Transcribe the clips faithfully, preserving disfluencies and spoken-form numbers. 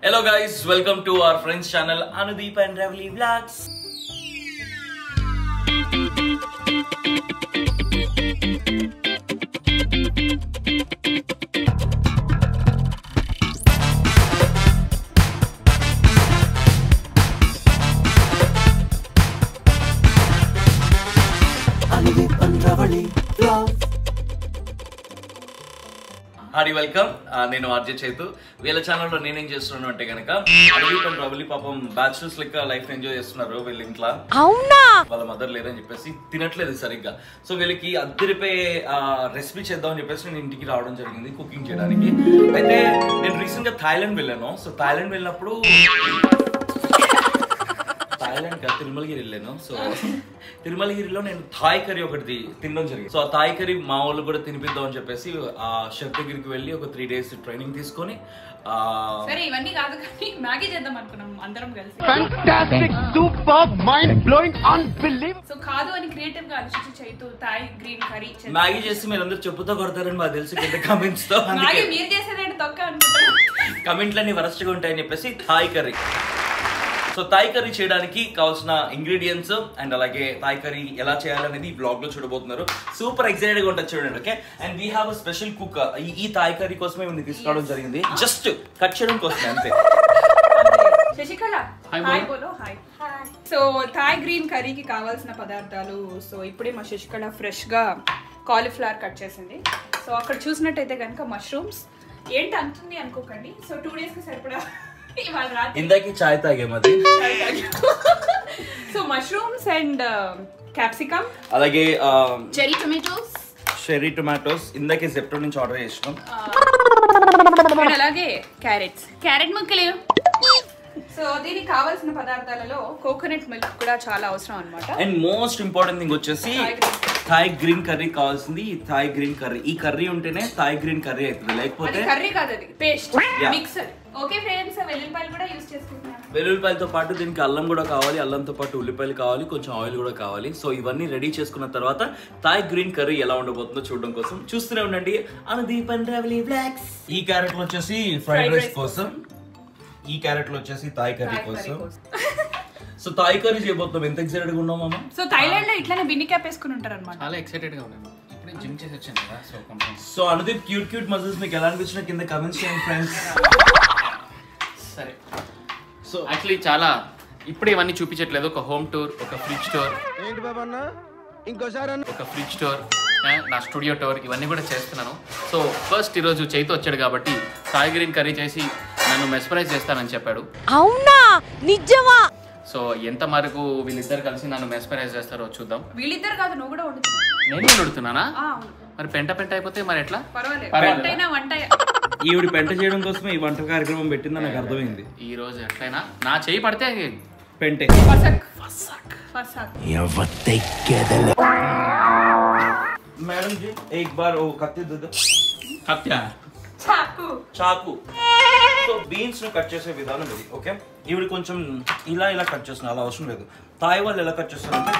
Hello guys, welcome to our friends channel Anudeep and Ravely Vlogs. Anudeep and Ravely Vlogs. Hi welcome. నేను RJ Chaitu. వీళ్ళ ఛానల్లో నేనేం చేస్తున్నాను అంటే కనుక అనుదీప్ అండ్ రవలి పాపం బ్యాచులర్స్ లెక్క లైఫ్ ఎంజాయ్ చేస్తున్నారు వీళ్ళ ఇంట్లో. అవునా, వాళ్ళ మదర్ లేదని చెప్పేసి తినట్లేదు సరిగ్గా. సో వీళ్ళకి అద్దరిపై రెసిపీ చేద్దామని చెప్పేసి నేను ఇంటికి రావడం జరిగింది కుకింగ్ చేయడానికి. అయితే నేను రీసెంట్ గా థాయిలాండ్ వెళ్ళాను. సో థాయిలాండ్ వెళ్ళినప్పుడు థాయిలాండ్ కాదు తిరుమలగిరి వెళ్ళాను. సో తిరుమలగిరిలో నేను థాయ్ కర్రీ ఒకటి తినడం జరిగింది. సో ఆ థాయ్ కర్రీ మా వాళ్ళు కూడా తినిపిద్దాం అని చెప్పేసి ఆ షెఫ్ దగ్గరికి వెళ్ళి ఒక త్రీ డేస్ ట్రైనింగ్ తీసుకొని సరే ఇవన్నీ కాదు కానీ మ్యాగీ చేద్దాం అనుకున్నాం అందరం కలిసి. Fantastic super mind blowing unbelievable. So కాదు అని క్రియేటివ్ గా ఆలోచించి Chaitu Thai green curry Maggi చేసి మీరు అందరూ చెప్పుతో కొడతారని మాకు తెలుసు కింద కమెంట్స్ తో. మ్యాగీ మీరు చేసేదేంటి తొక్క అనుకుంటారు. కమెంట్లన్నీ వరస్ట్ గా ఉంటాయని చెప్పేసి Thai curry. So Thai curry చేయడానికి కావాల్సిన ఇంగ్రీడియంట్స్ అండ్ అలాగే థాయ్ కర్రీ ఎలా చేయాలనేది ఈ బ్లాగ్ లో చూడబోతున్నారు. సూపర్ ఎక్సైటెడ్ గా ఉంటుంది చూడండి. Okay, and we have a special cook. ఈ థాయ్ కర్రీ కోసమే మేము తీసుకోవడం జరిగింది, జస్ట్ కట్ చేయడం కోసమే అంతే. శశికళ హాయ్ బోలో. హాయ్. సో థాయ్ గ్రీన్ కర్రీకి కావాల్సిన పదార్థాలు. సో ఇప్పుడే మా శశికళ ఫ్రెష్ గా కాలీఫ్లవర్ కట్ చేసింది. సో అక్కడ చూసినట్టయితే కనుక మష్రూమ్స్ ఏంటి అంటుంది అనుకోకండి. సో టూ డేస్ కి సరిపడా ఇందాక చాయ్ తాగాం అది. సో మష్రూమ్స్ అండ్ క్యాప్సికమ్, అలాగే చెరీ టొమాటోస్ చెరీ టొమాటోస్ ఇందాకే జెప్టో నుంచి ఆర్డర్ చేసినాం. అలాగే క్యారెట్స్ క్యారెట్ ముక్కలు. సో దీనికి కావాల్సిన పదార్థాలలో కోకోనట్ మిల్క్ కూడా చాలా అవసరం అన్నమాట. అండ్ మోస్ట్ ఇంపార్టెంట్ థింగ్ వచ్చేసి థాయ్ గ్రీన్ కర్రీ కావాల్సింది. ఈ థాయ్ గ్రీన్ కర్రీ, ఈ కర్రీ ఉంటేనే థాయ్ గ్రీన్ కర్రీ అవుతుంది, లేకపోతే కర్రీ కాదు అది పేస్ట్ మిక్సర్. ఓకే ఫ్రెండ్స్, వెల్లుల్లిపాయలు కూడా యూస్ చేసుకుంటున్నాం. వెల్లుల్లిపాయలతో పాటు దీనికి అల్లం కూడా కావాలి, అల్లంతో పాటు ఉల్లిపాయలు కావాలి, కొంచెం ఆయిల్ కూడా కావాలి. సో ఇవన్నీ రెడీ చేసుకున్న తర్వాత థాయ్ గ్రీన్ కర్రీ ఎలా ఉండబోతుందో చూడడం కోసం చూస్తూనే ఉండండి అనుదీప్ అండ్ రవలి వ్లాగ్స్. ఈ క్యారెట్ వచ్చేసి ఫ్రైడ్ రైస్ కోసం, ఈ క్యారెట్ వచ్చేసి థాయ్ కర్రీ కోసం. సో థాయ్ కర్రీ చేయబోతున్నాం. ఎంత ఎక్సైటెడ్ గా ఉన్నాం మామ. సో థాయిలాండ్ లో ఇట్లానే బిన్ని క్యాప్ వేసుకుని ఉంటారు అన్నమాట. చాలా ఎక్సైటెడ్ గా ఉన్నాను. ఇప్పుడే జిమ్ చేసి వచ్చాను కదా. సో కొంచెం so Anudeep cute cute muscles మీకు ఎలా అనిపించినా కింద కమెంట్స్ చేయండి ఫ్రెండ్స్. సరే, సో యాక్చువల్లీ చాలా ఇప్పుడే ఇవన్నీ చూపించట్లేదు. ఒక హోమ్ టూర్, ఒక ఫ్రిడ్జ్ టూర్, ఏంటి బాబా అన్న ఇంకోసారి ఒక ఫ్రిడ్జ్ టూర్, నా స్టూడియో టూర్ ఇవన్నీ కూడా చేస్తున్నాను. సో ఫస్ట్ ఈరోజు చైతు వచ్చాడు కాబట్టి థాయ్ గ్రీన్ కర్రీ చేసి నన్ను మెస్పరైజ్ చేస్తానని చెప్పాడు. అవునా, నిజమా? సో ఎంత వరకు వీళ్ళిద్దరు కలిసి నన్ను మెస్పరైజ్ చేస్తారో చూద్దాం. వీళ్ళిద్దరు కాదు, నువ్వు కూడా వండుతున్నావు. నేను వండుతున్నానా? మరి పెంట పెంట అయిపోతే మరి ఎట్లా? పర్వాలేదు, వంట ఈవిడ పెంట చేయడం కోసమే ఈ వంట కార్యక్రమం పెట్టిందని నాకు అర్థమైంది. ఈ రోజు ఎట్లయినా నా చేయి పడితే పెంటే. मैडम जी एक बार वो कत्ती दे दो. కత్యా చాకు చాకు. సో బీన్స్ ను కట్ చేసే విధానం ఇది. ఓకే, ఇవి కొంచెం ఇలా ఇలా కట్ చేస్తున్నా, అలా అవసరం లేదు. థాయ్ వాళ్ళు ఎలా కట్ చేస్తారంటే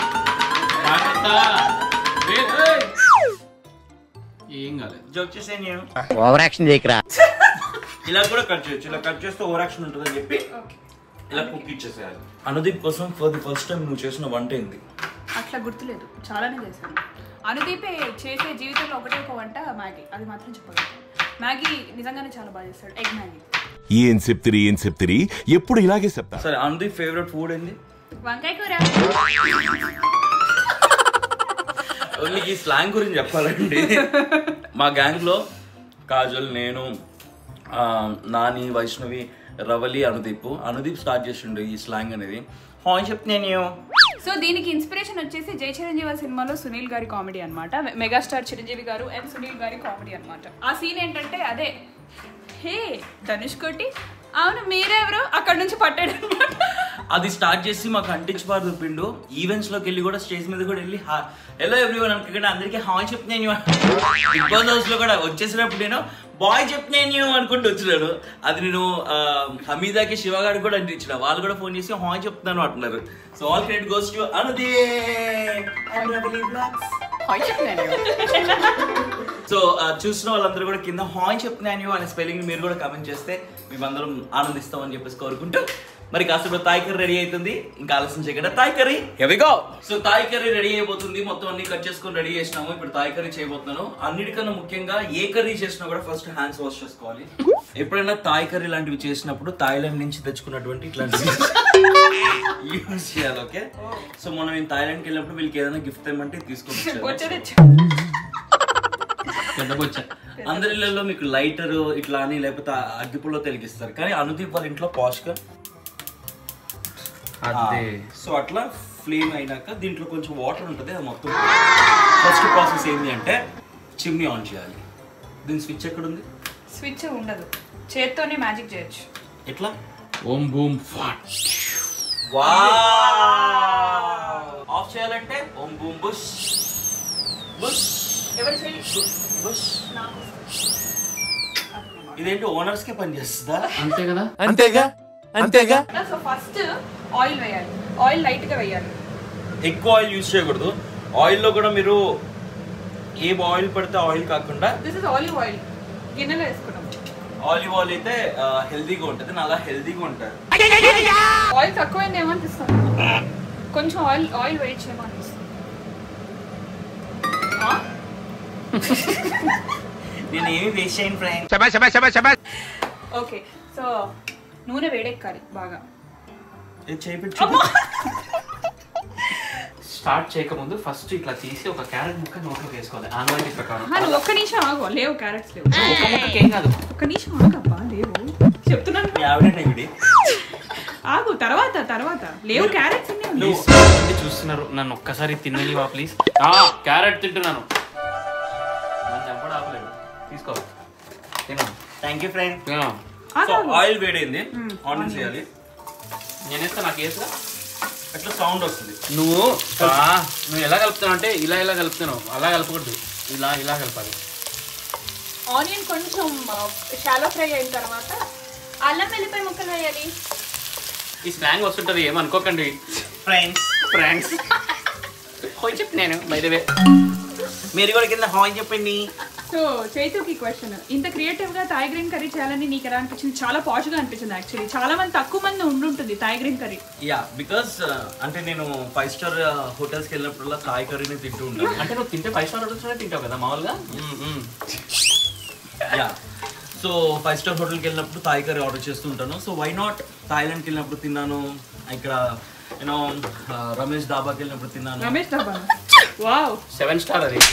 ఏం కాలేదు. జోక్ చేసే నేను ఓవర్ యాక్షన్ చేయకరా. ఇలా కూడా కట్ చేయొచ్చు. ఇలా కట్ చేస్తే ఓవర్ యాక్షన్ ఉంటుందని చెప్పి ఇలా కుక్ ఇచ్చేసేయాలి. అనుదీప్ కోసం ఫర్ ది ఫస్ట్ టైం నువ్వు చేసిన వంట ఏంది? అట్లా గుర్తులేదు, చాలానే చేశాను. అనుదీపే చేసే జీవితంలో ఒకటే ఒక వంట మ్యాగీ, అది మాత్రం చెప్పగలను. మ్యాగీ నిజంగానే చాలా బాగా చేస్తాడు, ఎగ్ మ్యాగీ. ఏం చెప్తిరి ఏం చెప్తిరి ఎప్పుడు ఇలాగే చెప్తా. సరే, అనుదీప్ ఫేవరెట్ ఫుడ్ ఏంది? వంకాయ కూర. నీకు ఈ స్లాంగ్ గురించి చెప్పాలండి. మా గ్యాంగ్ లో కాజల్, నేను, నాని, వైష్ణవి, రవలి, అనుదీప్. అనుదీప్ స్టార్ట్ చేసిండు ఈ స్లాంగ్ అనేది. హాయ్ చెప్తున్నాను. సో దీనికి ఇన్స్పిరేషన్ వచ్చేసి జై చిరంజీవి సినిమాలో సునీల్ గారి కామెడీ అనమాట. మెగాస్టార్ చిరంజీవి గారు అండ్ సునీల్ గారి కామెడీ అనమాట. ఆ సీన్ ఏంటంటే అదే, హే ధనుష్ కోటి అవును మీరెవరు అక్కడ నుంచి పట్టాడు అనమాట. అది స్టార్ట్ చేసి మాకు అంటించి పారు చూపిండు. ఈవెంట్స్ లోకి వెళ్ళి కూడా స్టేజ్ మీద కూడా వెళ్ళి హలో ఎవ్రీవన్ అనుకుంటే అందరికీ హాయ్ చెప్తున్నాను. బిగ్ బాస్ హౌస్ లో కూడా వచ్చేసినప్పుడు నేను బాయ్ చెప్తున్నాను అనుకుంటూ వచ్చినాడు. అది నేను హమీదాకి శివగాడికి కూడా అంటించిన. వాళ్ళు కూడా ఫోన్ చేసి హాయ్ చెప్తున్నాను అంటున్నారు. So all credit goes to Anudeep. Hi చెప్తున్నాను. సో చూసిన వాళ్ళందరూ కూడా కింద హాయ్ చెప్తున్నాను అనే స్పెల్లింగ్ మీరు కూడా కామెంట్ చేస్తే మేమందరం ఆనందిస్తామని చెప్పేసి కోరుకుంటూ మరి కాసేపు తాయ్ కర్రీ రెడీ అవుతుంది. ఇంకా ఆలస్యం చేయకుండా Thai curry here we go. So Thai curry ready అయిపోతుంది. మొత్తం అన్ని కట్ చేసుకొని రెడీ చేసినాము. ఇప్పుడు తాయ్ కర్రీ చేయబోతున్నాను. అన్నిటికన్నా ముఖ్యంగా ఏ కర్రీ చేసినా కూడా ఫస్ట్ హ్యాండ్స్ వాష్ చేసుకోవాలి. ఎప్పుడైనా తాయ్ కర్రీ లాంటివి చేసినప్పుడు థాయిలాండ్ నుంచి తెచ్చుకున్నటువంటి ఇట్లాంటివి యూజ్ చేయాలి. ఓకే, సో మనం నేను థాయిలాండ్కి వెళ్ళినప్పుడు వీళ్ళకి ఏదైనా గిఫ్ట్ ఇవ్వమంటే తీసుకొని అందరి ఇళ్లలో మీకు లైటర్ ఇట్లా అని లేకపోతే అగ్గిపుల్లో తెలిగిస్తారు, కానీ అనుదీప్ వాళ్ళ ఇంట్లో పాష్ గా. సో అట్లా ఫ్లేమ్ అయినాక దీంట్లో కొంచెం వాటర్ ఉంటుంది. అది మొత్తం ఫస్ట్ ప్రాసెస్ ఏంటి అంటే చిమ్నీ ఆన్ చేయాలి. దీని స్విచ్ ఎక్కడ ఉంది? స్విచ్ ఉండదు, చేత్తోనే మ్యాజిక్ చేయొచ్చు. ఎట్లా? ఓం బూమ్ ఫాట్. ఆఫ్ చేయాలంటే ఓం బూమ్ బుష్ బుష్. ఎవరు చేయి? బుష్. ఇదేంటి ఓనర్స్ కే పని చేస్తుందా? అంతే కదా. అంతేగా అంతేగా. సో ఫస్ట్ ఆయిల్ వేయాలి. ఆయిల్ లైట్ గా వేయాలి, ఎక్కువ ఆయిల్ యూజ్ చేయకూడదు. ఆయిల్ లో కూడా మీరు ఏ ఆయిల్ పడితే ఆయిల్ కాకుండా దిస్ ఇస్ ఆలివ్ ఆయిల్ గిన్నెలో వేసుకున్నాం. ఆలివ్ ఆయిల్ అయితే హెల్దీగా ఉంటుంది, అలా హెల్దీగా ఉంటారు. ఆయిల్ తక్కువైంది ఏమనిపిస్తుంది? కొంచెం ఆయిల్ ఆయిల్ వెయిట్ చేయమనిపిస్తుంది. నేను ఏమి వేస్ట్ చేయను ఫ్రెండ్. ఓకే, సో నూనె వేడెక్కాలి బాగా. స్టార్ట్ చేయకముందు ఫస్ట్ ఇట్లా తీసి ఒక క్యారెట్ ముక్క నోట్లోకి వేసుకోవాలి ఆనవాయితీ ప్రకారం. నువ్వు ఒక్క నిమిషం ఆగు. లేవు క్యారెట్స్ లేవు. ఒక ముక్కకి ఏం కాదు. ఒక్క నిమిషం ఆగబ్బా, లేవు చెప్తున్నాను. ఆగు, తర్వాత తర్వాత లేవు క్యారెట్స్. ప్లీజ్ చూస్తున్నారు, నన్ను ఒక్కసారి తిన్ననివా ప్లీజ్. క్యారెట్ తింటున్నాను, నన్ను ఎప్పుడు ఆపలేదు. తీసుకో తిన్నాను. Thank you friend. So oil వేడైంది, ఆన్ చేయాలి. నేనేస్తా, నాకు వేస్తా. అట్లా సౌండ్ వస్తుంది. నువ్వు నువ్వు ఎలా కలుపుతావు అంటే ఇలా ఇలా కలుపుతున్నావు, అలా కలపకూడదు, ఇలా ఇలా కలపాలి. ఆనియన్ కొంచెం షాలో ఫ్రై అయిన తర్వాత అల్లం వెల్లిపాయ ముక్కలు వేయాలి. ఈ స్లాంగ్ వస్తుంటది ఏమనుకోకండి ఫ్రెండ్స్. ఫ్రెండ్స్ హాయ్ చెప్పు. నేను బై ద వే మీరు కూడా కింద హాయ్ చెప్పండి. సో చైతుకి క్వశ్చన్, ఇంత క్రియేటివ్ గా థాయ్ గ్రీన్ కర్రీ చేయాలని నీకు ఎలా అనిపించింది? చాలా పాష్ గా అనిపించింది. యాక్చువల్లీ చాలా మంది తక్కువ మంది ఉండుంటుంది Thai green curry. Yeah, because అంటే నేను ఫైవ్ స్టార్ హోటల్స్ కి వెళ్ళినప్పుడల్లా థాయ్ కర్రీని తింటూ ఉంటాను. అంటే నువ్వు తింటే ఫైవ్ స్టార్ హోటల్స్ తింటావు కదా మామూలుగా. యా, సో ఫైవ్ స్టార్ హోటల్కి వెళ్ళినప్పుడు థాయ్ కర్రీ ఆర్డర్ చేస్తూ ఉంటాను. సో వై నాట్ థాయిలాండ్కి వెళ్ళినప్పుడు తిన్నాను, ఇక్కడ యూనో రమేష్ దాబాకి వెళ్ళినప్పుడు తిన్నాను. రమేష్ డాబా, వావ్, సెవెన్ స్టార్ అది.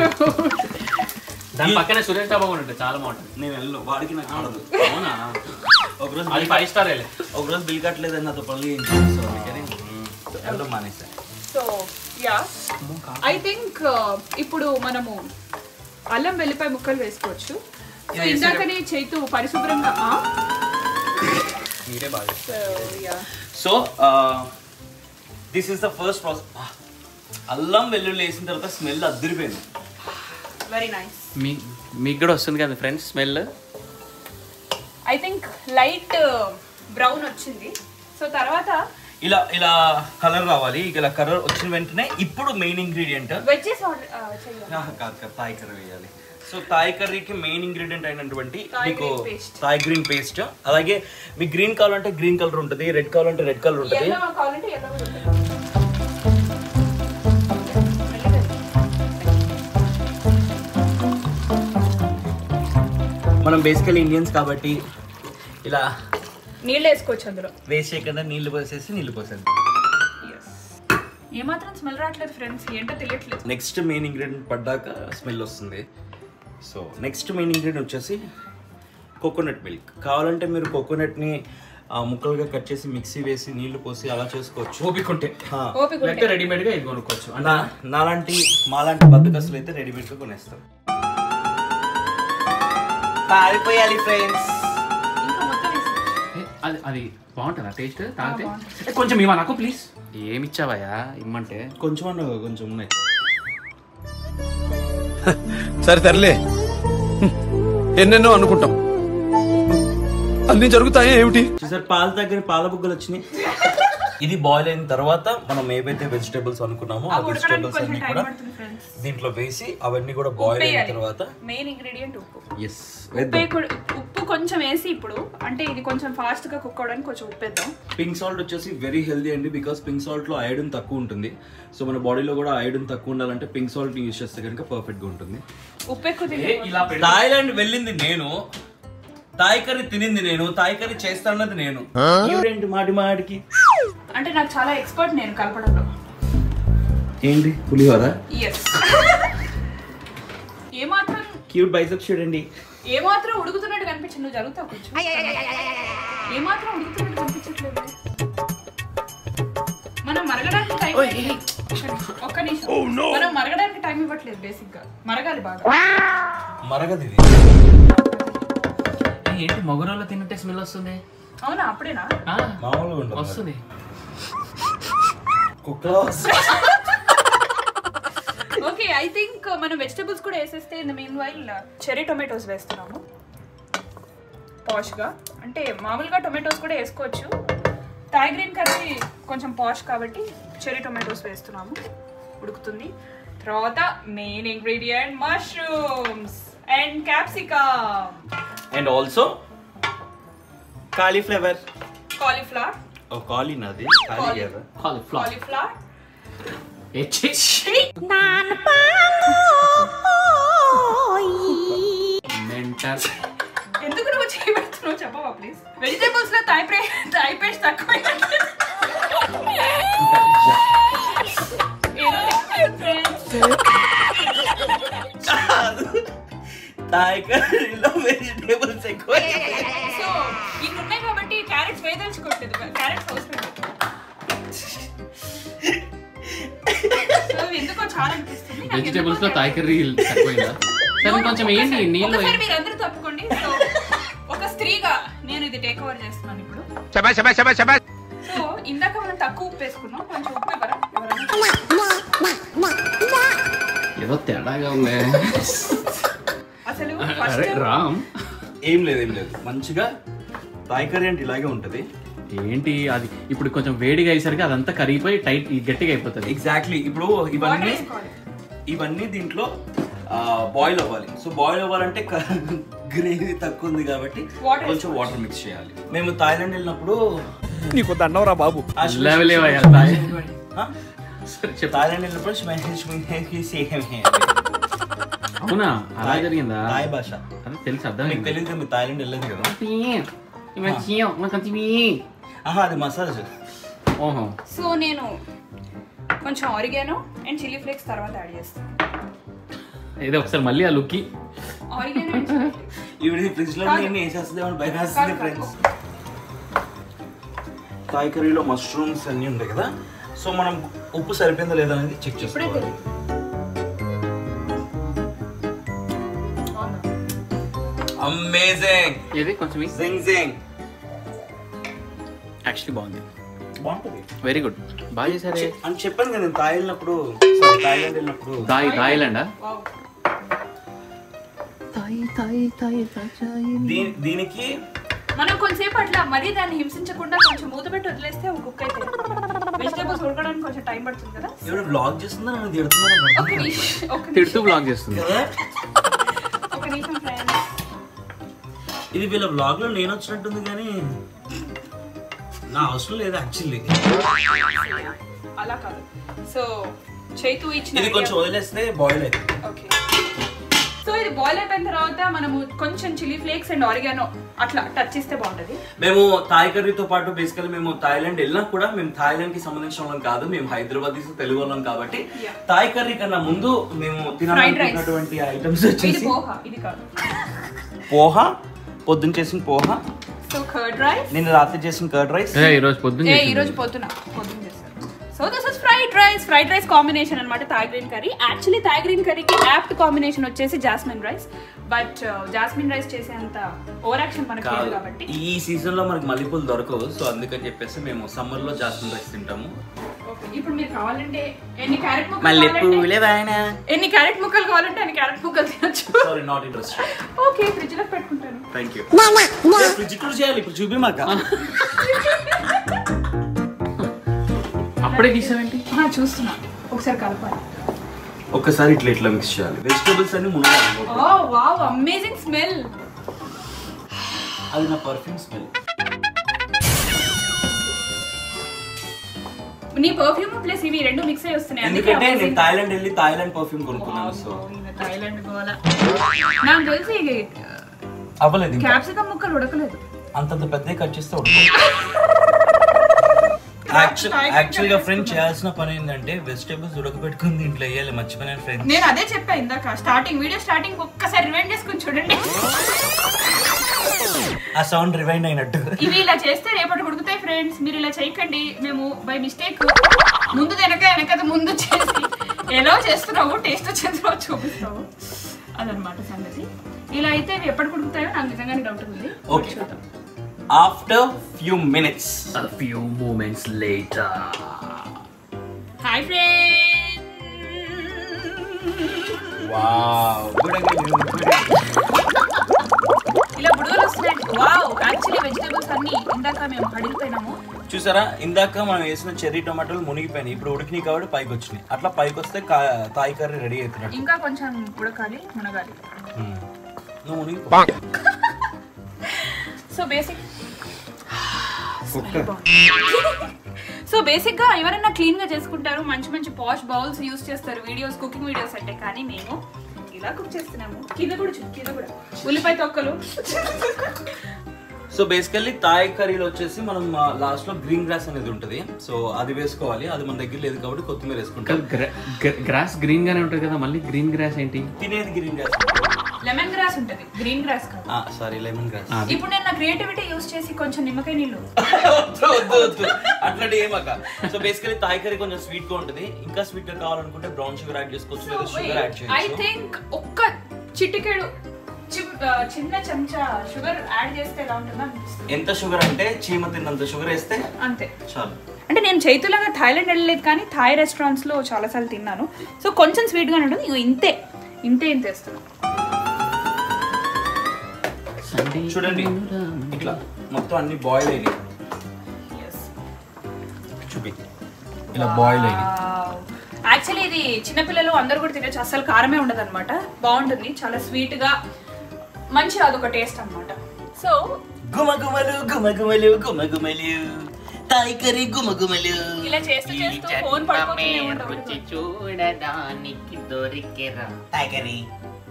దాని పక్కనే సురేష్ డాబా కూడా ఉంటుంది, చాలా బాగుంటుంది. నేను వెళ్ళను, వాడికి నాకు ఆడదు. అవునా? ఒకరోజు అది ఫైవ్ స్టార్ వెళ్ళి ఒకరోజు బిల్ కట్టలేదని నాతో పనులు చేయించాను. సో అందుకని వెళ్ళడం మానేసాను. సో యా, ఐ థింక్ ఇప్పుడు మనము అల్లం వెల్లిపాయ ముక్కలు వేసుకోవచ్చు. సో ఇందాకనే చైతు పరిశుభ్రంగా మీరే బాగా. So this is the first process. అల్లం వెల్లుల్లి వేసిన తర్వాత స్మెల్ అద్దరిపోయింది. Very nice. మీ మీకు కూడా వస్తుంది కదా friends smell? I think light brown వచ్చింది. సో తర్వాత ఇలా ఇలా కలర్ రావాలి. ఇలా కలర్ వచ్చిన వెంటనే ఇప్పుడు మెయిన్ ఇంగ్రీడియంట్ వెజ్జెస్ కాదు కదా, థాయ్ కర్రీ వేయాలి. సో థాయ్ కర్రీకి మెయిన్ ఇంగ్రీడియంట్ అయినటువంటి మీకు green paste. Thai green paste. అలాగే మీకు గ్రీన్ కావాలంటే గ్రీన్ కలర్ ఉంటుంది, రెడ్ కావాలంటే రెడ్ కలర్ ఉంటుంది. yellow కావాలంటే yellow కూడా ఉంటుంది. మనం బేసికలీ ఇండియన్స్ కాబట్టి ఇలా నీళ్ళు వేసుకోవచ్చు అందులో. వేస్ట్ చేయకుండా నీళ్లు పోసేసి నీళ్లు పోసేది. ఏమాత్రం స్మెల్ రావట్లేదు ఫ్రెండ్స్, ఏంటో తెలియట్లేదు. నెక్స్ట్ మెయిన్ ఇంగ్రీడియంట్ పడ్డాక స్మెల్ వస్తుంది. సో నెక్స్ట్ మెయిన్ ఇంగ్రీడియంట్ వచ్చేసి కోకోనట్ మిల్క్. కావాలంటే మీరు కోకోనట్ని ముక్కలుగా కట్ చేసి మిక్సీ వేసి నీళ్లు పోసి అలా చేసుకోవచ్చు ఓపిక ఉంటే. ఓపిక ఉంటే లేకపోతే రెడీమేడ్గా ఇది కొనుక్కోవచ్చు. నా నాలాంటి మాలాంటి బద్దకస్తులు అయితే రెడీమేడ్గా కొనేస్తాం. పారిపోయాలి ఫ్రెండ్స్. ఇంకా మొత్తం వేసుకోవచ్చు. అది అది బాగుంటుందా టేస్ట్ తాగితే? కొంచెం ఇవ్వ నాకు ప్లీజ్. ఏమి ఇచ్చావయ్యా ఇమ్మంటే? కొంచెం అన్న కొంచెం ఉన్నాయి. సరే తరలే, ఎన్నెన్నో అనుకుంటాం, అన్ని జరుగుతాయా ఏమిటి? సార్ పాల దగ్గర పాల బుగ్గలు వచ్చినాయి. ఇది బాయిల్ అయిన తర్వాత మనం ఏవైతే వెజిటేబుల్స్ అనుకున్నామో ఆ వెజిటేబుల్స్ అన్ని కూడా దీంట్లో వేసి అవన్నీ కూడా బాయిల్ అయిన తర్వాత మెయిన్ ఇంగ్రీడియంట్ ఉప్పు. ఎస్ ఉప్పు కొంచెం వేసి ఇప్పుడు అంటే ఇది కొంచెం ఫాస్ట్ గా కుక్ అవడానికి కొంచెం ఉప్పు వేద్దాం. పింక్ సాల్ట్ వచ్చేసి వెరీ హెల్దీ అండి, బికాస్ పింక్ సాల్ట్ లో ఐరన్ తక్కువ ఉంటుంది. సో మన బాడీలో కూడా ఐరన్ తక్కువ ఉండాలంటే పింక్ సాల్ట్ యూజ్ చేస్తే కనుక పర్ఫెక్ట్ గా ఉంటుంది. ఉప్పు ఎక్కువ. థాయిలాండ్ వెళ్ళింది నేను, థాయ్ కర్రీ తినింది నేను, థాయ్ కర్రీ చేస్తానది నేను. ఏంటి మాటి మాటికి అంటే నాకు చాలా ఎక్స్పర్ట్ నేను కలపడంలో. ఏంటి పులిహోర? ఎస్. ఏమాత్రం క్యూట్ బైసెప్స్ చూడండి. ఏమాత్రం ఉడుకుతున్నట్టు కనిపించింది. నువ్వు జరుగుతావు కొంచెం. ఏమాత్రం ఉడుకుతున్నట్టు కనిపించట్లేదు. మనం మరగడానికి టైం ఒక్క నిమిషం మనం మరగడానికి టైం ఇవ్వట్లేదు. బేసిక్ గా మరగాలి బాగా. మరగది ఏంటి మొగరోళ్ళ తిన్నట్టే స్మెల్ వస్తుంది? అవునా? అప్పుడేనా? మామూలుగా వస్తుంది. ఓకే, ఐ థింక్ మనం వెజిటబుల్స్ కూడా వేసేస్తే in the meanwhile cherry tomatoes వేస్తున్నాము పాష్ గా. అంటే మామూలుగా టొమాటోస్ కూడా వేసుకోవచ్చు. థాయ్ గ్రీన్ కర్రీ కొంచెం పాష్ కాబట్టి చెర్రీ టొమాటోస్ వేస్తున్నాము. ఉడుకుతుంది. తర్వాత main ingredient mushrooms and capsicum and also cauliflower. Cauliflower. Oh కాలీ నాది కాలీ కదా. కాలీఫ్లవర్. కాలీఫ్లవర్. ఎచ్చి మెంటల్. ఎందుకు నువ్వు చేయబెడుతున్నావు చెప్పవా ప్లీజ్? వెజిటేబుల్స్ లో థాయ్ ప్రే థాయ్ పేస్ట్ తక్కువ. థాయ్ కర్రీలో వెజిటేబుల్స్ ఎక్కువ. సో ఇన్ని ఉన్నాయి కాబట్టి క్యారెట్స్ వేయదలుచుకోవట్లేదు. క్యారెట్స్ అవసరం లేదు. సో ఎందుకో చాలా అనిపిస్తుంది. వెజిటేబుల్స్ లో థాయ్ కర్రీ తక్కువైందా? సరే కొంచెం ఏంటి నీళ్ళు. ఒకసారి మీరు అందరూ తప్పుకోండి. సో ఒక స్త్రీగా నేను ఇది టేక్ ఓవర్ చేస్తున్నాను ఇప్పుడు. సో ఇందాక మనం తక్కువ ఉప్పు వేసుకున్నాం. కొంచెం ఉప్పు ఇవ్వరా? ఏదో తేడాగా ఉంది అసలు రామ్. ఏం లేదు ఏం లేదు మంచిగా థాయ్ కర్రీ అంటే ఇలాగే ఉంటది. ఏంటి అది ఇప్పుడు కొంచెం వేడిగా అయ్యేసరికి అదంతా కరిగిపోయి టైట్ గట్టిగా అయిపోతుంది. ఎగ్జాక్ట్లీ. ఇప్పుడు ఇవన్నీ ఇవన్నీ దీంట్లో బాయిల్ అవ్వాలి. సో బాయిల్ అవ్వాలంటే గ్రేవీ తక్కువ ఉంది కాబట్టి కొంచెం వాటర్ మిక్స్ చేయాలి. మేము థాయిలాండ్ వెళ్ళినప్పుడు నీకు దండవరా బాబు. థాయిలాండ్ వెళ్ళినప్పుడు అవునా? అలా జరిగిందా? థాయ్ భాష అది తెలుసు, అర్థం. మీకు తెలియదు, మీరు థాయిలాండ్ వెళ్ళదు కదా. ఆహా, అది మసాజ్. ఓహో. సో నేను కొంచెం ఆరిగానో అండ్ చిల్లీ ఫ్లేక్స్ తర్వాత యాడ్ చేస్తాను. ఏదో ఒకసారి మళ్ళీ ఆ లుక్కి ఆరిగానో ఇవి ఫ్రిడ్జ్ లో వేసేస్తుంది భయం వేస్తుంది ఫ్రెండ్స్. థాయ్ కర్రీలో మష్రూమ్స్ అన్ని ఉంటాయి కదా. సో మనం ఉప్పు సరిపోయిందా లేదా అనేది చెక్ చేసుకోవాలి. అమేజింగ్. ఇది కొంచెం జింగ్ జింగ్. యాక్చువల్లీ బాగుంది. బాగుంటుంది. Very good. బాగా చేశారే అని చెప్పాను కదా నేను థాయ్ వెళ్ళినప్పుడు థాయిలాండ్ వెళ్ళినప్పుడు. థాయ్ థాయిలాండా? దీనికి మనం కొంచెంసేపు అట్లా మరీ దాన్ని హింసించకుండా కొంచెం మూత పెట్టి వదిలేస్తే ఒక కుక్ అయితే వెజిటేబుల్స్ ఉడకడానికి కొంచెం టైం పడుతుంది కదా. ఎవరు బ్లాగ్ చేస్తుందా నన్ను తిడుతున్నా? ఒక నిమిషం ఒక తిడుతూ బ్లాగ్ చేస్తుంది కదా. ఒక నిమిషం ఫ్రెండ్స్. ఇది వీళ్ళ బ్లాగ్ లో నేను వచ్చినట్టుంది కానీ నా అవసరం లేదు యాక్చువల్లీ. అలా కాదు. సో చైతు ఇచ్చిన ఇది కొంచెం వదిలేస్తే బాయిల్ అవుతుంది. ఓకే. సో ఇది బాయిల్ అయిపోయిన తర్వాత మనము కొంచెం చిల్లీ ఫ్లేక్స్ అండ్ ఆరిగానో అట్లా టచ్ చేస్తే బాగుంటది. మేము థాయ్ కర్రీతో పాటు బేసికల్లీ మేము థాయిలాండ్ వెళ్ళినా కూడా మేము థాయిలాండ్ కి సంబంధించిన వాళ్ళం కాదు. మేము హైదరాబాద్ తెలుగు వాళ్ళం కాబట్టి థాయ్ కర్రీ కన్నా ముందు మేము తినాలనుకున్నటువంటి ఐటమ్స్ వచ్చేసి పోహా. ఇది కాదు పోహా. పొద్దున్న చేసిన పోహా. So curd rice. నేను రాత్రి చేసిన కర్డ్ రైస్. ఈ రోజు పొద్దున్న ఈ రోజు పొద్దున పొద్దున చేశారు. So this is fried rice. Fried rice combination అన్నమాట Thai green curry. Actually Thai green కర్రీకి యాప్ట్ కాంబినేషన్ వచ్చేసి jasmine rice. But jasmine rice చేసేంత ఓవర్ యాక్షన్ మనకి లేదు కాబట్టి ఈ సీజన్ లో మనకి మల్లెపూలు దొరకవు. సో అందుకని చెప్పేసి మేము సమ్మర్ లో జాస్మిన్ రైస్ తింటాము. ఇప్పుడు మీరు కావాలంటే ఎన్ని క్యారెట్ ముక్కలు ఎన్ని క్యారెట్ ముక్కలు కావాలంటే అన్ని క్యారెట్ ముక్కలు తినొచ్చు. Sorry not interested. Okay, fridge లో పెట్టుకుంటాను. థాంక్యూ. ఫ్రిడ్జ్ టూర్ చేయాలి ఇప్పుడు చూపి మాక. అప్పుడే గీసావేంటి? చూస్తున్నా, ఒకసారి కలపాలి. ఒక్కసారి ఇట్లా ఇట్లా మిక్స్ చేయాలి. వెజిటబుల్స్ అన్ని మునగాలి. Oh wow, amazing smell. అది నా పర్ఫ్యూమ్ స్మెల్. నీ పర్ఫ్యూమ్ ప్లస్ ఇవి రెండు మిక్స్ అయ్యి వస్తున్నాయి. ఎందుకంటే నేను థాయిలాండ్ వెళ్ళి థాయిలాండ్ పర్ఫ్యూమ్ కొనుక్కున్నాను. సో థాయిలాండ్ గోల. నాకు తెలిసి అవ్వలేదు, క్యాప్సికమ్ ముక్కలు ఉడకలేదు. అంతంత పెద్ద కట్ చేస్తే ఉడకదు. యాక్చువల్ గా ఫ్రెండ్ చేయాల్సిన పని ఏంటంటే వెజిటేబుల్స్ ఉడకబెట్టుకుని ఇంట్లో వేయాలి. మర్చిపోయాను ఫ్రెండ్. నేను అదే చెప్పా ఇందాక స్టార్టింగ్ వీడియో స్టార్టింగ్ ఒక్కసారి రివైండ్ చేసుకుని చూడండి. ఆ సౌండ్ రివైండ్ అయినట్టు. ఇవి ఇలా చేస్తే రేపటి ఉడుకుతాయి ఫ్రెండ్స్. మీరు ఇలా చేయకండి. మేము బై మిస్టేక్ ముందు వెనక వెనక ముందు చేసి ఎలా చేస్తున్నావు టేస్ట్ వచ్చేందులో చూపిస్తావు. అదనమాట సంగతి. ఇలా అయితే ఇవి ఎప్పటికి ఉడుకుతాయో నాకు నిజంగానే డౌట్ ఉంది. Okay, after few minutes, a few moments later. Hi friends. Wow, ఇలా బుడగలు వస్తున్నాయి. వావ్, యాక్చువల్లీ వెజిటేబుల్స్ అన్ని ఇందాక మేము అడిగిపోయినాము. చూసారా, ఇందాక మనం వేసిన చెర్రీ టొమాటోలు మునిగిపోయినాయి. ఇప్పుడు ఉడికినాయి కాబట్టి పైకి వచ్చినాయి. అట్లా పైకి వస్తే తాయి కర్రీ రెడీ అవుతున్నట్టు. ఇంకా కొంచెం ఉడకాలి, మునగాలి. నువ్వు మునిగి సో బేసిక్ సో బేసిక్ గా ఎవరైనా క్లీన్ గా చేసుకుంటారు, మంచి మంచి పాష్ బౌల్స్ యూస్ చేస్తారు వీడియోస్, కుకింగ్ వీడియోస్ అంటే. కానీ మేము ఇలా కుక్ చేస్తున్నాము. కింద కూడా కింద కూడా ఉల్లిపాయ తొక్కలు. సో బేసికల్లీ థాయ్ కర్రీలో వచ్చేసి మనం లాస్ట్ లో గ్రీన్ గ్రాస్ అనేది ఉంటుంది. సో అది వేసుకోవాలి. అది మన దగ్గర లేదు కాబట్టి కొత్తిమీర వేసుకుంటాం. గ్రాస్ గ్రీన్ గానే ఉంటుంది కదా, మళ్ళీ గ్రీన్ గ్రాస్ ఏంటి? తినేది గ్రీన్ గ్రాస్. లెమన్ గ్రాస్ ఉంటుంది, గ్రీన్ గ్రాస్ కాదు. Sorry, lemon grass. ఇప్పుడు నేను నా క్రియేటివిటీ యూస్ చేసి కొంచెం నిమ్మకాయ నీళ్ళు. అట్లాంటి ఏమక్క. సో బేసికల్లీ థాయ్ కర్రీ కొంచెం స్వీట్ గా ఉంటుంది. ఇంకా స్వీట్ గా కావాలనుకుంటే బ్రౌన్ షుగర్ యాడ్ చేసుకోవచ్చు, లేదా షుగర్ యాడ్ చేయొచ్చు. ఐ థింక్ ఒక్క చిటికెడు చిన్న చెంచా షుగర్ యాడ్ చేస్తే ఎలా ఉంటుందో అనిపిస్తుంది. ఎంత షుగర్ అంటే చీమ తిన్నంత షుగర్ వేస్తే అంతే చాలు. అంటే నేను చైతులాగా థాయిలాండ్ వెళ్ళలేదు, కానీ థాయ్ రెస్టారెంట్స్ లో చాలా సార్లు తిన్నాను. సో కొంచెం స్వీట్ గానే ఉంటుంది. ఇగో ఇంతే ఇంతే ఇంత వేస్తున్నాను. చూడండి, ఇట్లా మొత్తం అన్ని బాయిల్ అయినాయి. చూపి, ఇలా బాయిల్ అయినాయి. యాక్చువల్లీ ఇది చిన్నపిల్లలు అందరూ కూడా తినచ్చు. అసలు కారమే ఉండదు అనమాట. బాగుంటుంది, చాలా స్వీట్ గా మంచి అదొక టేస్ట్ అనమాట. సో గుమగుమలు గుమగుమలు గుమగుమలు థాయ్ కర్రీ గుమగుమలు. ఇలా చేస్తూ చేస్తూ ఫోన్ పడుకోనే ఉంటాం. చూడడానికి దొరికెరా థాయ్ కర్రీ.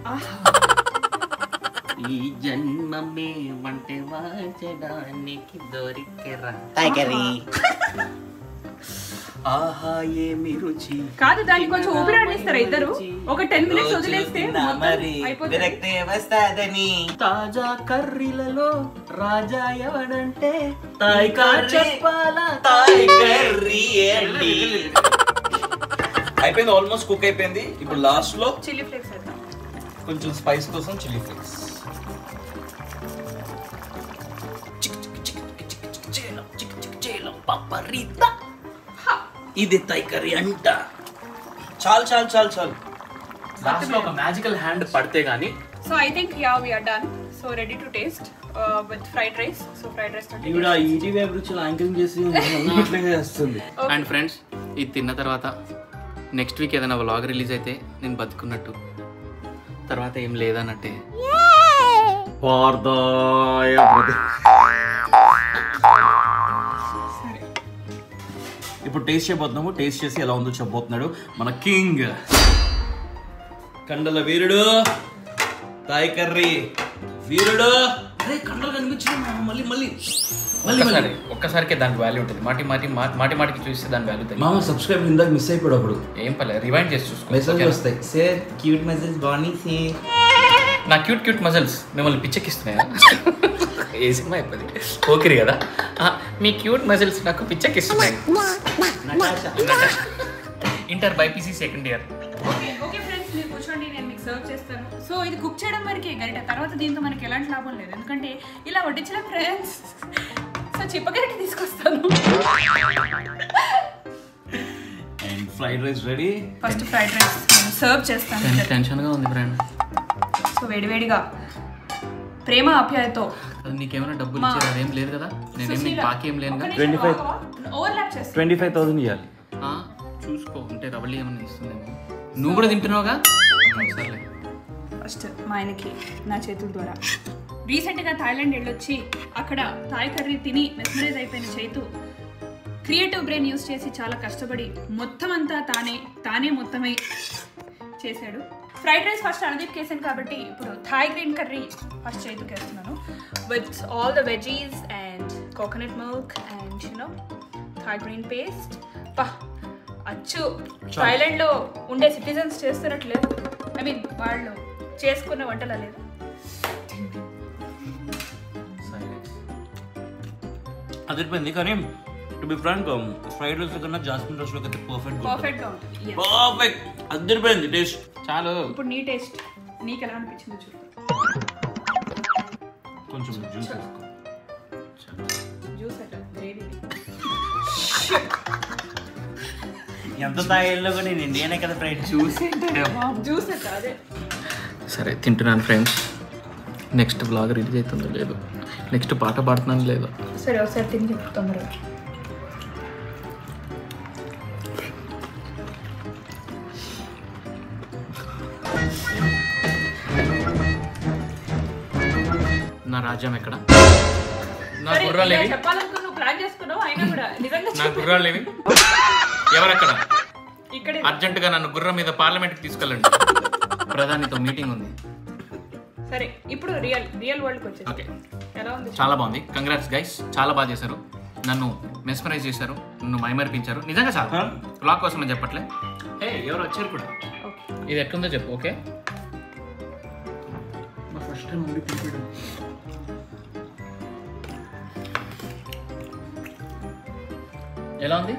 ఈ జన్మమే వంటే వాచడానికి దొరికెరా థాయ్ కర్రీ. ఆహా ఏమి రుచి. కాదు, దానికి కొంచెం ఊపిరాడిస్తారా ఇద్దరు. ఒక టెన్ మినిట్స్ వదిలేస్తే వస్తాదని. తాజా కర్రీలలో రాజా ఎవడంటే థాయ్ కర్రీ థాయ్ కర్రీ ఏంటి. అయిపోయింది, ఆల్మోస్ట్ కుక్ అయిపోయింది. ఇప్పుడు లాస్ట్ లో చిల్లీ ఫ్లేక్స్ వేద్దాం. కొంచెం స్పైస్ కోసం చిల్లీ ఫ్లేక్స్. ఇది థాయ్ కర్రీ అంట. చాలు చాలు చాలు చాలు. లాస్ట్ లో ఒక మ్యాజికల్ హ్యాండ్ పడితే గానీ. So I think yeah we are done. So ready to taste with fried rice. So fried rice అంటే ఈవిడ ఈటీ వేవ్ రుచులు యాంకరింగ్ చేసి ఇట్లాగే చేస్తుంది. అండ్ ఫ్రెండ్స్, ఇది తిన్న తర్వాత నెక్స్ట్ వీక్ ఏదైనా వ్లాగ్ రిలీజ్ అయితే నేను బతుకున్నట్టు, తర్వాత ఏం లేదన్నట్టే. ఇప్పుడు టేస్ట్ చేయబోతున్నాము. టేస్ట్ చేసి ఎలా ఉందో చెప్పబోతున్నాడు మన కింగ్, కండల వీరుడు, థాయ్ కర్రీ వీరుడు. అరే కండలు కనిపించింది మళ్ళీ మళ్ళీ ఒక్కసారి ఒక్కసారికి దానికి వాల్యూ ఉంటుంది. మాటి మాటి మాటి మాటికి చూస్తే దాని వాల్యూ తెలియదు. మామ సబ్స్క్రైబ్ ఇందాక మిస్ అయిపోయాడు. అప్పుడు ఏం పర్లేదు, రివైండ్ చేసి చూసుకో. మెసేజ్ వస్తాయి, సార్ క్యూట్ మెసేజ్ బాగుంది సార్. నా క్యూట్ క్యూట్ మజల్స్ మిమ్మల్ని పిచ్చెక్కిస్తున్నాయా? ఏ సినిమా అయిపోయింది ఓకే కదా. మీ క్యూట్ మజిల్స్ నాకు పిచ్చెక్కిస్తున్నాయి. Inter BiPC second year. Okay okay friends, మీరు కూర్చోండి, నేను మీకు సర్వ్ చేస్తాను. సో ఇది కుక్ చేయడం వరకే గరిట. తర్వాత దీంతో మనకి ఎలాంటి లాభం లేదు, ఎందుకంటే ఇలా వడ్డించిన ఫ్రెండ్స్. సో చిప్పగరిట తీసుకొస్తాను. And fried rice ready. First fried rice serve చేస్తాను. టెన్షన్గా ఉంది ఫ్రెండ్. సో వేడివేడిగా ప్రేమ ఆప్యాయతో. నీకేమైనా డబ్బులు ఇచ్చారు? అదేం లేదు కదా, నేనేం నీకు బాకీ ఏం లేను. ట్వంటీ ఫైవ్ ఓవర్లాప్ చేస్తాను. ట్వంటీ ఫైవ్ థౌసండ్ ఇవ్వాలి. అంటే రవళి ఏమన్నా ఇస్తుందేమో. నువ్వు కూడా తింటున్నావుగా? సర్లే. ఫస్ట్ మా ఆయనకి నా చేతుల ద్వారా. రీసెంట్గా థాయిలాండ్ వెళ్ళొచ్చి అక్కడ థాయ్ కర్రీ తిని మెస్మరైజ్ అయిపోయిన చైతు క్రియేటివ్ బ్రెయిన్ యూస్ చేసి చాలా కష్టపడి మొత్తం అంతా తానే తానే మొత్తమై చేశాడు. ఫ్రైడ్ రైస్ ఫస్ట్ అనుదీప్కి వేసాను కాబట్టి ఇప్పుడు థాయ్ గ్రీన్ కర్రీ ఫస్ట్ చైతుకి వేస్తున్నాను with all the veggies and coconut milk and you know Thai green paste. పా అచ్చు థాయిలాండ్లో ఉండే సిటిజన్స్ చేస్తున్నట్లేదు. ఐ మీన్ వాళ్ళు చేసుకున్న వంటలా లేదు. అదిరిపోయింది. కానీ to be frank fried rice కన్నా జాస్మిన్ రైస్ లోకి అయితే పర్ఫెక్ట్ పర్ఫెక్ట్ గా ఉంటుంది. పర్ఫెక్ట్ అదిరిపోయింది టేస్ట్. చాలు. ఇప్పుడు నీ టేస్ట్ నీకు ఎలా అనిపించిందో చూడు. కొంచెం జ్యూస్ జ్యూస్ అట గ్రేవీ. ఎంత తాయిల్లో కూడా నేను ఇండియానే కదా ఫ్రైడ్ జ్యూస్ జ్యూస్ అట అదే. సరే తింటున్నాను ఫ్రెండ్స్. నెక్స్ట్ బ్లాగ్ రిలీజ్ అవుతుందో లేదు, నెక్స్ట్ పాట పాడుతున్నాను లేదు. సరే ఒకసారి తిని చెప్పు తొందరగా. నా రాజ్యం ఎక్కడ? నా సరే, గుర్రాలు ఇలా ఏవి? చెప్పాలనుకుని నువ్వు ప్లాన్ చేసుకున్నావు అయినా కూడా నిజంగా నా గుర్రాలు ఏవి? ఎవరక్కడ? ఇక్కడే అర్జెంట్ గా నన్ను గుర్రం మీద పార్లమెంట్ కి తీసుకెళ్ళండి. ప్రధానితో మీటింగ్ ఉంది. సరే ఇప్పుడు రియల్ రియల్ వరల్డ్ కి వచ్చేసి ఓకే, ఎలా ఉంది? చాలా బాగుంది. కంగ్రాట్స్ గైస్, చాలా బాగా చేశారు. నన్ను మెస్మరైజ్ చేశారు, నన్ను మైమరిపించారు. నిజంగా చాలా బ్లాగ్ కోసం నేను చెప్పట్లే. హే ఎవరు వచ్చారు కూడా. ఓకే ఇది ఎట్లుందో చెప్పు. ఓకే ఫస్ట్ టైం ఉండి తింటాడు. ఎలా ఉంది?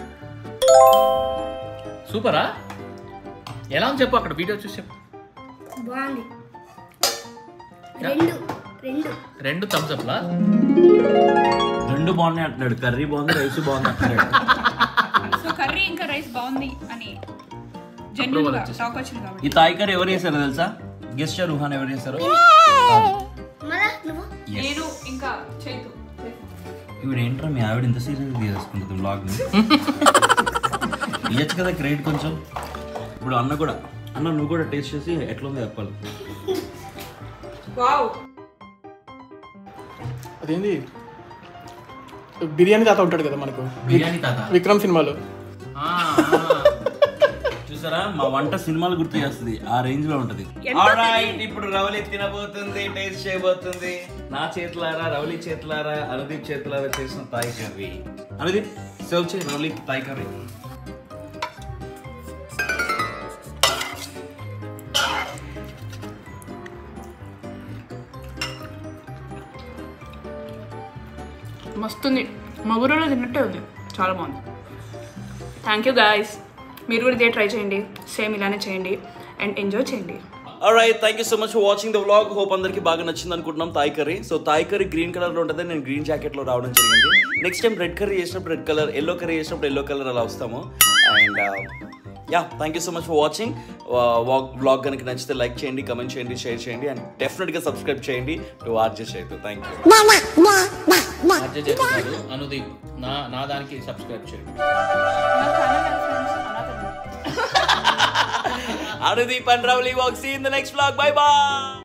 సూపరా? ఎలా ఉంది చెప్పు, అక్కడ వీడియో చూసి చెప్పు. బాగుంది. రెండు రెండు రెండు థమ్స్ అప్ లా? రెండు బాగున్నాయి అంటున్నాడు. కర్రీ బాగుంది, రైస్ బాగుంది అంటున్నాడు. సో కర్రీ ఇంకా రైస్ బాగుంది అని జెన్యున్ గా టాక్ వచ్చింది కాబట్టి. ఈ తాయి కర్రీ ఎవరు చేశారో తెలుసా? గెస్ట్ రుహాన్ ఎవరు చేశారు? మరా నువ్వు నేను ఇంకా చైతు ఇప్పుడు ఏంట్రా మీ ఆవిడ ఇంత సీరియస్ తీసుకుంటుంది బ్లాగ్ ని? ఇయ్యచ్చు కదా క్రెడిట్ కొంచెం. ఇప్పుడు అన్న కూడా, అన్న నువ్వు కూడా టేస్ట్ చేసి ఎట్లా ఉందో చెప్పాలి. వావ్ అదేంది బిర్యానీ తాత ఉంటాడు కదా మనకు బిర్యానీ తాత విక్రమ్ సినిమాలో. చూసారా, మా వంట సినిమాలు గుర్తు చేస్తుంది, ఆ రేంజ్ లో ఉంటది. ఆల్రైట్, ఇప్పుడు రవలి తినబోతుంది, టేస్ట్ చేయబోతుంది. నా చేతులారా, రవలి చేతులారా, అనుదీప్ చేతులారా చేసిన తాయి కర్రీ. అనుదీప్ సర్వ్ చేయి రవలి తాయి కర్రీ. మస్తుంది. మా ఊరిలో తిన్నట్టే ఉంది, చాలా బాగుంది. Thank you guys. మీరు కూడా ఇదే ట్రై చేయండి, సేమ్ ఇలానే చేయండి అండ్ ఎంజాయ్ చేయండి. Alright, thank you so much for watching the vlog. Hope అందరికి బాగా నచ్చింది అనుకుంటున్నాం. Thai curry, so Thai curry green colour లో ఉంటుంది. నేను గ్రీన్ జాకెట్ లో రావడం జరిగింది. నెక్స్ట్ టైం రెడ్ కర్రీ చేసినప్పుడు రెడ్ కలర్, ఎల్లో కర్రీ చేసినప్పుడు ఎల్లో కలర్ అలా వస్తాము. And yeah, thank you so much for watching. Vlog కనుక నచ్చితే లైక్ చేయండి, కమెంట్ చేయండి, షేర్ చేయండి అండ్ డెఫినెట్గా సబ్స్క్రైబ్ చేయండి to RJ Chaitu. Thank you. RJ Chaitu Anudeep, నా నా దానికి సబ్స్క్రైబ్ చేయండి. Anudeep and Ravli walk. See you in the next vlog. Bye bye.